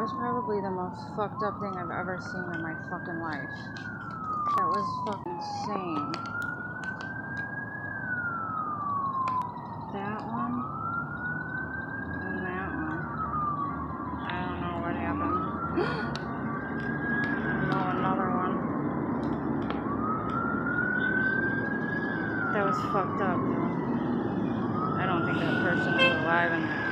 was probably the most fucked up thing I've ever seen in my fucking life. That was fucking insane. That one. And that one. I don't know what happened. Oh, another one. That was fucked up, dude. I don't think that person is alive in that